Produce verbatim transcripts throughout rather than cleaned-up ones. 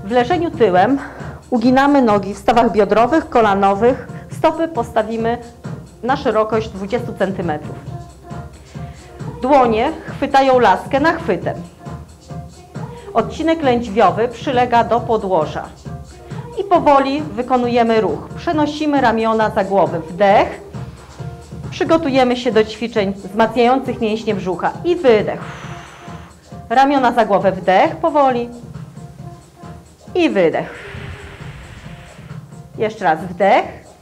W leżeniu tyłem uginamy nogi w stawach biodrowych, kolanowych. Stopy postawimy na szerokość dwadzieścia centymetrów. Dłonie chwytają laskę nachwytem. Odcinek lędźwiowy przylega do podłoża. I powoli wykonujemy ruch. Przenosimy ramiona za głowę. Wdech. Przygotujemy się do ćwiczeń wzmacniających mięśnie brzucha. I wydech. Ramiona za głowę. Wdech powoli. I wydech. Jeszcze raz wdech.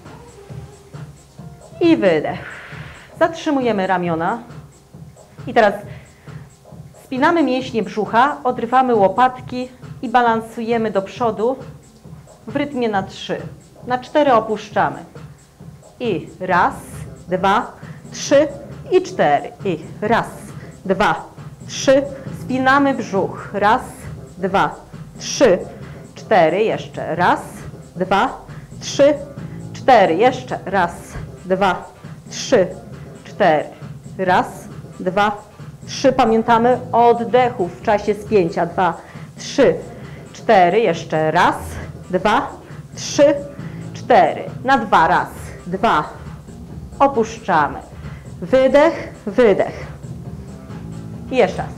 I wydech. Zatrzymujemy ramiona. I teraz spinamy mięśnie brzucha, odrywamy łopatki i balansujemy do przodu w rytmie na trzy. Na cztery opuszczamy. I raz, dwa, trzy i cztery. I raz, dwa, trzy. Spinamy brzuch. Raz, dwa, trzy, cztery. Jeszcze raz, dwa, trzy, cztery. Jeszcze raz, dwa, trzy, cztery. Raz, dwa, trzy. Pamiętamy o oddechu w czasie spięcia. Dwa, trzy, cztery. Jeszcze raz, dwa, trzy, cztery. Na dwa. Raz, dwa. Opuszczamy. Wydech, wydech. I jeszcze raz.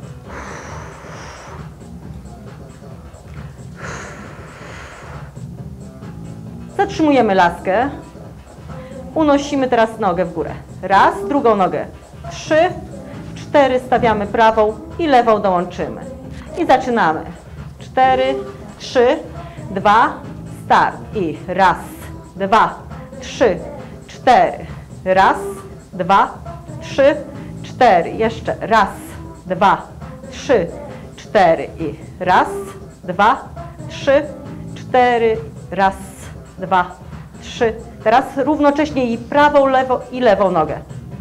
Zatrzymujemy laskę. Unosimy teraz nogę w górę. Raz, drugą nogę. Trzy, cztery. Stawiamy prawą i lewą dołączymy. I zaczynamy. Cztery, trzy, dwa, start. I raz, dwa, trzy, cztery. Raz, dwa, trzy, cztery. Jeszcze raz, dwa, trzy, cztery. I raz, dwa, trzy, cztery. Raz, dwa, trzy. Teraz równocześnie i prawą, lewą i lewą nogę.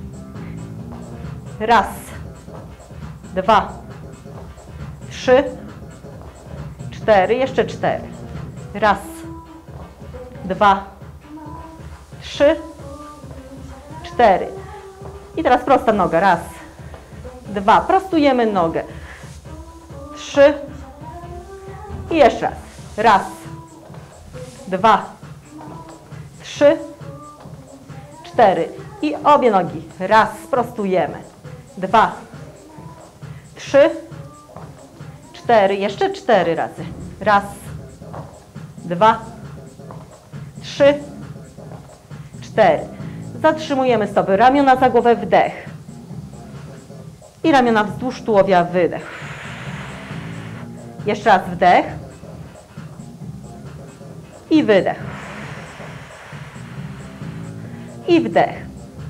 Raz, dwa, trzy, cztery. Jeszcze cztery. Raz, dwa, trzy, cztery. I teraz prosta noga. Raz, dwa. Prostujemy nogę. Trzy. I jeszcze raz. Raz, dwa, trzy, cztery. I obie nogi. Raz. Sprostujemy. Dwa, trzy, cztery. Jeszcze cztery razy. Raz, dwa, trzy, cztery. Zatrzymujemy stopy. Ramiona za głowę. Wdech. I ramiona wzdłuż tułowia. Wydech. Jeszcze raz wdech. I wydech. I wdech.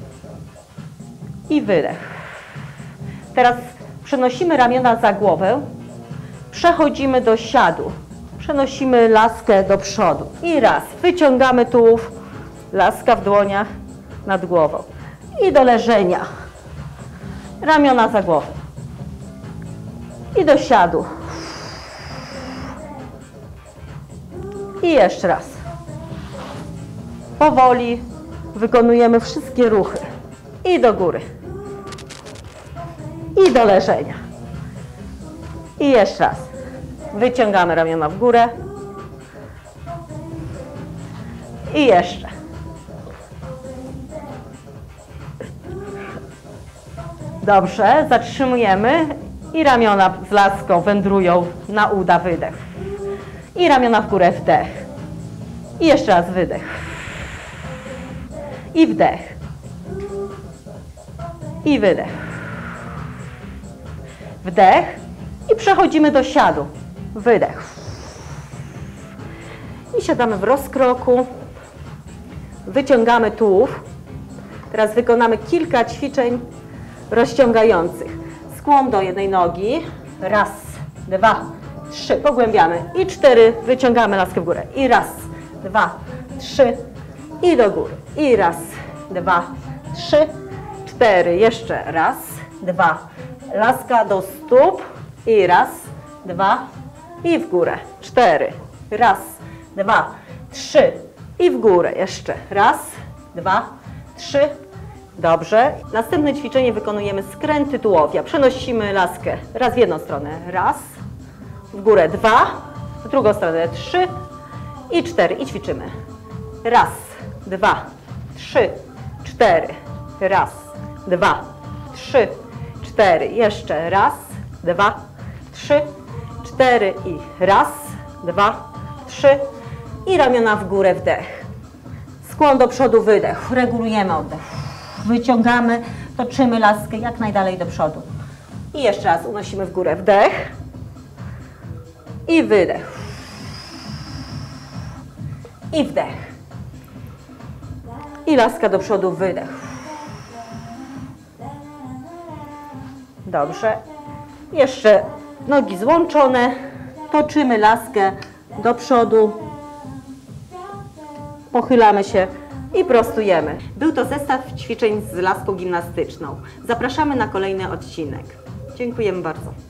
I wydech. Teraz przenosimy ramiona za głowę. Przechodzimy do siadu. Przenosimy laskę do przodu. I raz. Wyciągamy tułów. Laska w dłoniach nad głową. I do leżenia. Ramiona za głowę. I do siadu. I jeszcze raz. Powoli wykonujemy wszystkie ruchy. I do góry. I do leżenia. I jeszcze raz. Wyciągamy ramiona w górę. I jeszcze. Dobrze, zatrzymujemy i ramiona z laską wędrują na uda. Wydech. I ramiona w górę. Wdech. I jeszcze raz wydech. I wdech. I wydech. Wdech. I przechodzimy do siadu. Wydech. I siadamy w rozkroku. Wyciągamy tułów. Teraz wykonamy kilka ćwiczeń rozciągających. Skłon do jednej nogi. Raz, dwa, trzy. Pogłębiamy. I cztery. Wyciągamy laskę w górę. I raz, dwa, trzy. I do góry. I raz, dwa, trzy, cztery. Jeszcze raz, dwa. Laska do stóp. I raz, dwa. I w górę. Cztery. Raz, dwa, trzy. I w górę. Jeszcze raz, dwa, trzy. Dobrze. Następne ćwiczenie wykonujemy skręty tułowia. Przenosimy laskę raz w jedną stronę. Raz. W górę. Dwa. W drugą stronę trzy i cztery i ćwiczymy. Raz, dwa, trzy, cztery. Raz, dwa, trzy, cztery. Jeszcze raz, dwa, trzy, cztery i raz, dwa, trzy i ramiona w górę, wdech. Skłon do przodu, wydech. Regulujemy oddech. Wyciągamy, toczymy laskę jak najdalej do przodu. I jeszcze raz unosimy w górę, wdech i wydech. I wdech. I laska do przodu, wydech. Dobrze. Jeszcze nogi złączone. Toczymy laskę do przodu. Pochylamy się i prostujemy. Był to zestaw ćwiczeń z laską gimnastyczną. Zapraszamy na kolejny odcinek. Dziękujemy bardzo.